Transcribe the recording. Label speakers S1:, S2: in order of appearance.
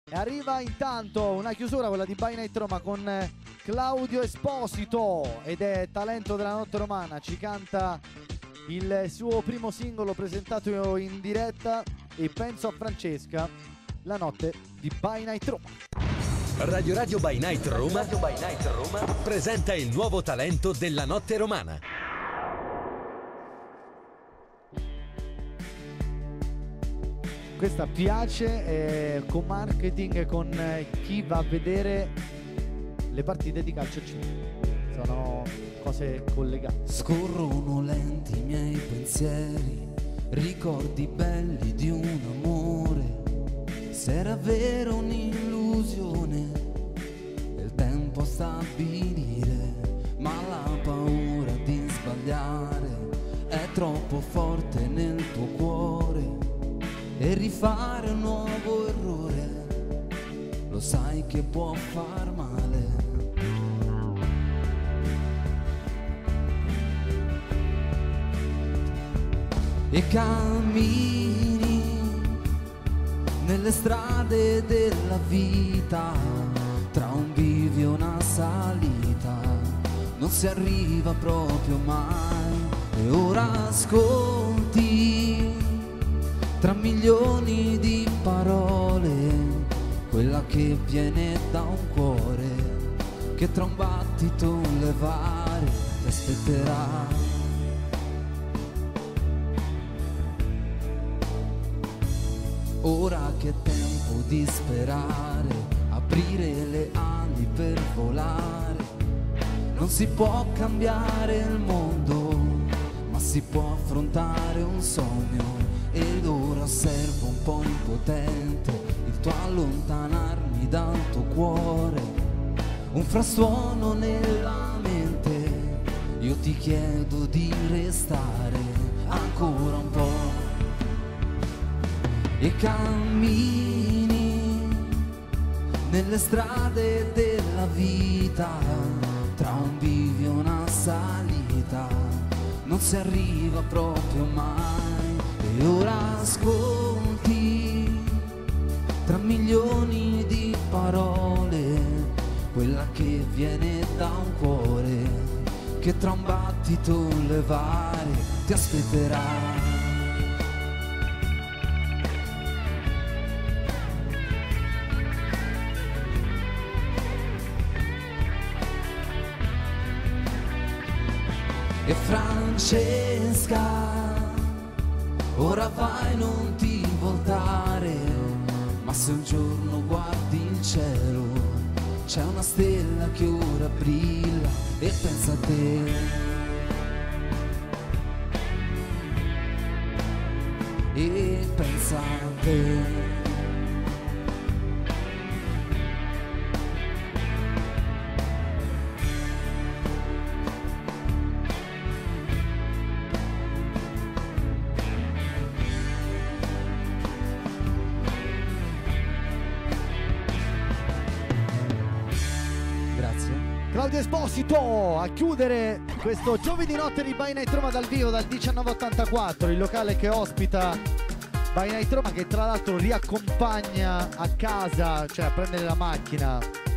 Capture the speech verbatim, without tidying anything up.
S1: E arriva intanto una chiusura, quella di By Night Roma, con Claudio Esposito, ed è talento della notte romana. Ci canta il suo primo singolo presentato in diretta, E penso a Francesca, la notte di By Night Roma.
S2: Radio Radio By Night Roma, Radio By Night Roma presenta il nuovo talento della notte romana.
S1: Questa piace, eh, con marketing, con eh, chi va a vedere le partite di calcio C. Sono cose collegate.
S3: Scorrono lenti i miei pensieri, ricordi belli di un amore. Se era vero un'illusione, il tempo a stabilire, ma la paura di sbagliare è troppo forte nel tuo cuore. E rifare un nuovo errore, lo sai che può far male. E cammini nelle strade della vita, tra un bivio e una salita, non si arriva proprio mai. E ora ascolti tra milioni di parole quella che viene da un cuore che tra un battito levare ti aspetterà. Ora che è tempo di sperare, aprire le ali per volare. Non si può cambiare il mondo, ma si può affrontare un sogno. Ed ora osservo un po' impotente il tuo allontanarmi dal tuo cuore. Un frastuono nella mente, io ti chiedo di restare ancora un po'. E cammini nelle strade della vita, tra un bivio e una salita, non si arriva proprio mai. E ora ascolti tra milioni di parole quella che viene da un cuore che tra un battito levare ti aspetterà. E Francesca, ora vai, non ti voltare, ma se un giorno guardi il cielo, c'è una stella che ora brilla e pensa a te. E pensa a te.
S1: Claudio Esposito a chiudere questo Giovedì notte di By Night Roma dal vivo dal diciannove ottantaquattro, il locale che ospita By Night Roma, che tra l'altro riaccompagna a casa, cioè a prendere la macchina